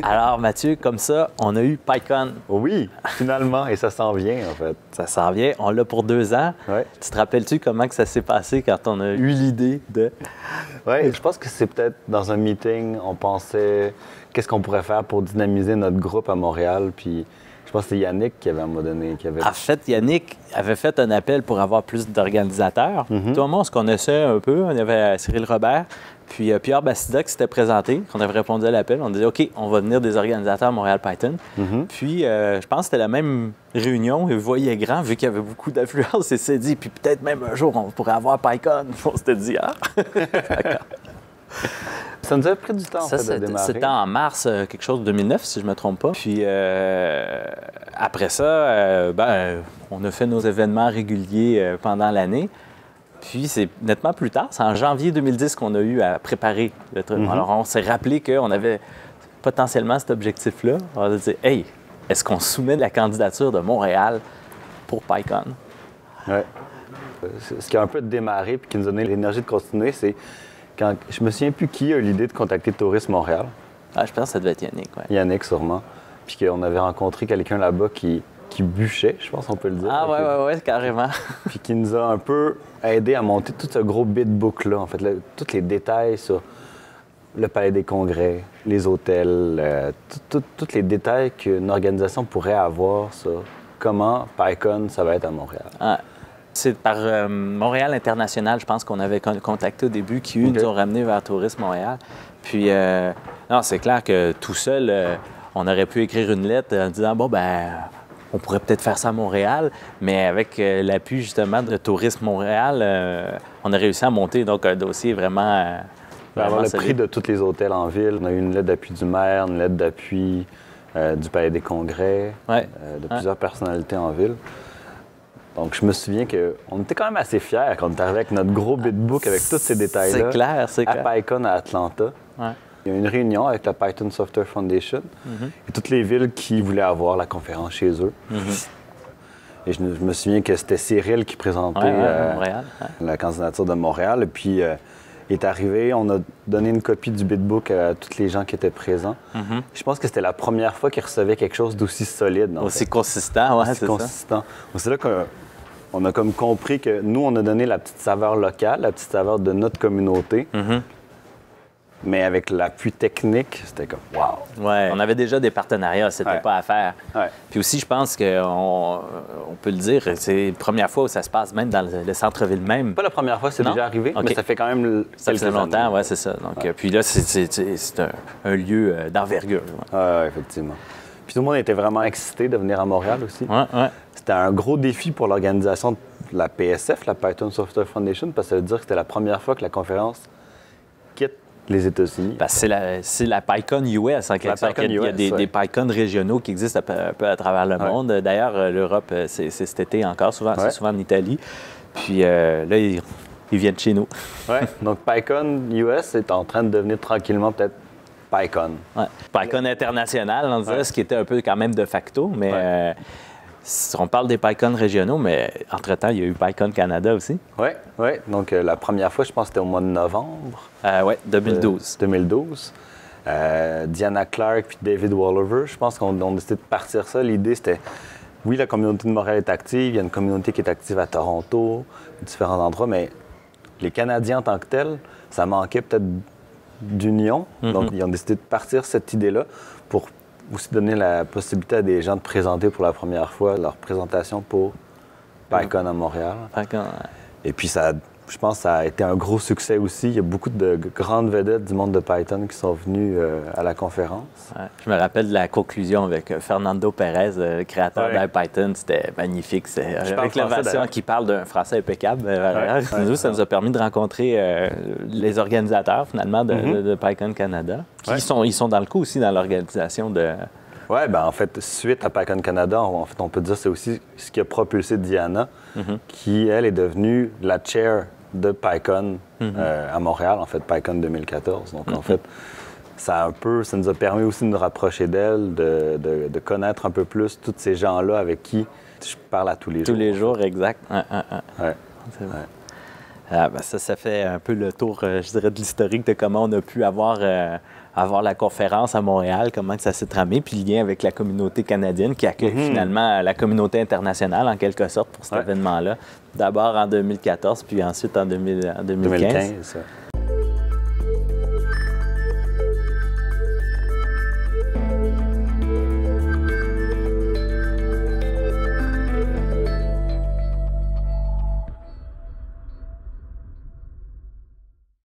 Alors, Mathieu, comme ça, on a eu PyCon. Oui, finalement, et ça s'en vient, en fait. Ça s'en vient. On l'a pour 2 ans. Ouais. Tu te rappelles-tu comment que ça s'est passé quand on a eu l'idée de... Oui, je pense que c'est peut-être dans un meeting, on pensait qu'est-ce qu'on pourrait faire pour dynamiser notre groupe à Montréal, puis je pense que c'est Yannick qui avait à un moment donné... En fait, Yannick avait fait un appel pour avoir plus d'organisateurs. Tout le monde se connaissait un peu. On avait Cyril Robert, puis Pierre Bastida qui s'était présenté, qu'on avait répondu à l'appel. On disait, OK, on va venir des organisateurs à Montréal Python. Puis, je pense que c'était la même réunion, et vous voyez grand, vu qu'il y avait beaucoup d'affluence, et s'est dit, puis peut-être même un jour, on pourrait avoir PyCon. On s'était dit, ah! D'accord. Ça nous a pris du temps, en fait, de démarrer. C'était en mars, quelque chose de 2009, si je ne me trompe pas. Puis après ça, on a fait nos événements réguliers pendant l'année. Puis c'est nettement plus tard, c'est en janvier 2010 qu'on a eu à préparer le truc. Alors on s'est rappelé qu'on avait potentiellement cet objectif-là. On a dit, hey, est-ce qu'on soumet la candidature de Montréal pour PyCon? Oui. Ce qui a un peu démarré puis qui nous a donné l'énergie de continuer, c'est quand je me souviens plus qui a eu l'idée de contacter Tourisme Montréal. Ah, je pense que ça devait être Yannick, oui. Yannick, sûrement. Puis qu'on avait rencontré quelqu'un là-bas qui bûchait, je pense qu'on peut le dire. Ah, oui, carrément. Puis qui nous a un peu aidé à monter tout ce gros bitbook-là, en fait, tous les détails sur le palais des congrès, les hôtels, tous les détails qu'une organisation pourrait avoir sur comment PyCon, ça va être à Montréal. Ah. C'est par Montréal International, je pense qu'on avait contacté au début, qui nous ont ramenés vers Tourisme Montréal. Puis, non, c'est clair que tout seul, on aurait pu écrire une lettre en disant, bon, ben, on pourrait peut-être faire ça à Montréal, mais avec l'appui justement de Tourisme Montréal, on a réussi à monter donc un dossier vraiment. Avoir le solide. prix de tous les hôtels en ville. On a eu une lettre d'appui du maire, une lettre d'appui du Palais des Congrès, de plusieurs personnalités en ville. Donc, je me souviens qu'on était quand même assez fiers quand on est arrivé avec notre gros bitbook avec tous ces détails-là. C'est clair. À PyCon à Atlanta. Ouais. Il y a eu une réunion avec la Python Software Foundation et toutes les villes qui voulaient avoir la conférence chez eux. Et je me souviens que c'était Cyril qui présentait la candidature de Montréal. Et puis, il est arrivé, on a donné une copie du bitbook à tous les gens qui étaient présents. Je pense que c'était la première fois qu'ils recevaient quelque chose d'aussi solide. Aussi consistant, oui, c'est consistant. Donc, c'est là qu'on a comme compris que nous, on a donné la petite saveur locale, la petite saveur de notre communauté. Mais avec l'appui technique, c'était comme wow! Oui, on avait déjà des partenariats, c'était pas à faire. Ouais. Puis aussi, je pense qu'on peut le dire, c'est la première fois où ça se passe même dans le centre-ville même. Pas la première fois, c'est déjà arrivé, mais ça fait quand même ça fait longtemps, oui, c'est ça. Donc, puis là, c'est un lieu d'envergure. Oui, effectivement. Puis tout le monde était vraiment excité de venir à Montréal aussi. Ouais. C'était un gros défi pour l'organisation de la PSF, la Python Software Foundation, parce que ça veut dire que c'était la première fois que la conférence quitte les États-Unis. Parce que c'est la PyCon US, en quelque sorte. Il y a des PyCon régionaux qui existent un peu à travers le monde. D'ailleurs, l'Europe, c'est cet été encore, c'est souvent en Italie. Puis là, ils viennent chez nous. Oui, donc PyCon US est en train de devenir tranquillement peut-être PyCon. Ouais. PyCon international, on disait, ce qui était un peu quand même de facto, mais on parle des PyCon régionaux, mais entre-temps, il y a eu PyCon Canada aussi. Oui. Donc la première fois, je pense que c'était au mois de novembre. Oui, 2012. 2012. Diana Clark puis David Wallover, je pense qu'on a décidé de partir ça. L'idée, c'était, oui, la communauté de Montréal est active, il y a une communauté qui est active à Toronto, différents endroits, mais les Canadiens en tant que tels, ça manquait peut-être d'union. Donc, ils ont décidé de partir cette idée-là pour aussi donner la possibilité à des gens de présenter pour la première fois leur présentation pour PyCon à Montréal. Et puis, je pense que ça a été un gros succès aussi. Il y a beaucoup de grandes vedettes du monde de Python qui sont venues à la conférence. Ouais. Je me rappelle de la conclusion avec Fernando Pérez, le créateur d'IPython. C'était magnifique. Avec l'innovation qui parle d'un français impeccable. Ça nous a permis de rencontrer les organisateurs, finalement, de PyCon Canada. Ils sont dans le coup aussi dans l'organisation de... Oui, en fait, suite à PyCon Canada, on peut dire que c'est aussi ce qui a propulsé Diana, qui, elle, est devenue la chair de PyCon à Montréal, en fait, PyCon 2014. Donc, en fait, ça nous a permis aussi de nous rapprocher d'elle, de connaître un peu plus tous ces gens-là avec qui je parle à tous les jours. Tous les jours, exact. Ouais. Ça fait un peu le tour, je dirais, de l'historique de comment on a pu avoir la conférence à Montréal, comment que ça s'est tramé, puis le lien avec la communauté canadienne qui accueille finalement la communauté internationale, en quelque sorte, pour cet événement-là. D'abord en 2014, puis ensuite en 2015. 2015, ça.